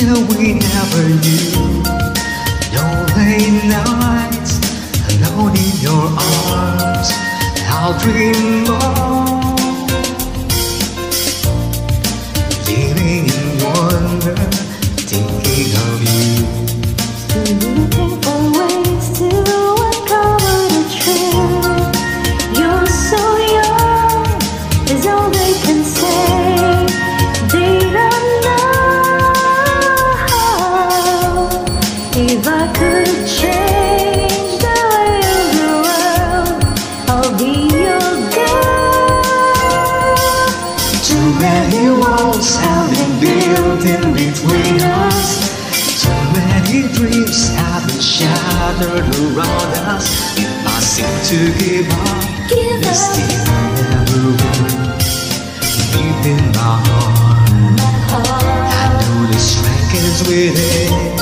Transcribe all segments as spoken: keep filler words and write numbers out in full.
that we never knew. No late nights alone in your arms, I'll dream on, living in wonder, thinking of you. Still looking for ways to uncover the truth. You're so young, is all they can say. They don't know. If I could change the way of the world, I'll be your girl. Too many walls have been built in between us. Too many dreams have been shattered around us. If I seem to give up, Give they up. still never will. Deep in my heart, My heart. I know the strength is within.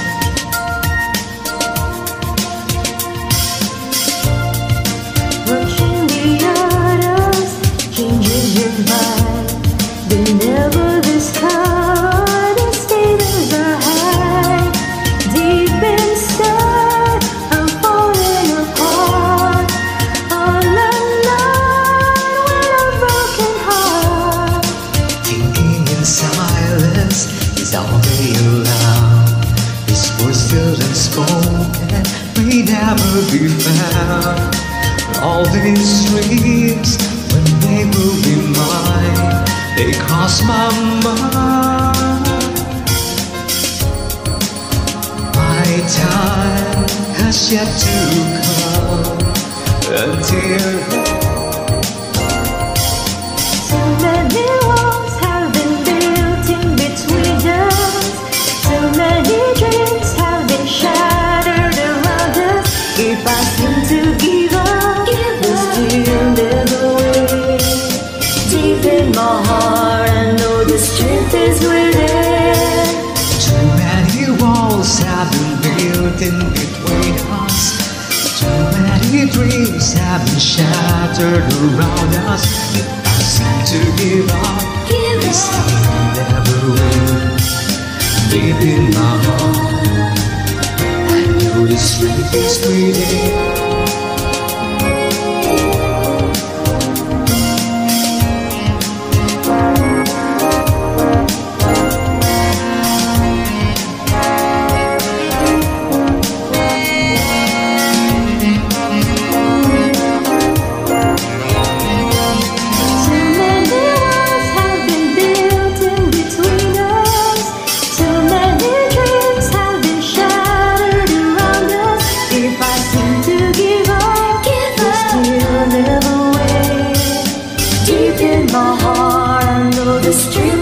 Watching the others changing your mind. They never discover the status are high. Deep inside, I'm falling apart. All alone with a broken heart. Thinking in silence is all they allow. These words still unspoken may never be found. All these dreams, when they will be mine, they cross my mind. My time has yet to come. Until So many walls have been built in between us. So many dreams have been shattered around us. If I seem to give up, we still never will. Deep in my heart, I know the strength is within. too many walls have been built in between us. Too many dreams have been shattered around us. If I seem to give up, Give they up. still never will. Deep in my heart, I know the strength is within. Too many walls have been built in between us. Too many dreams have been shattered around us. If I seem to give up, we still never will. Deep in my heart, I know the strength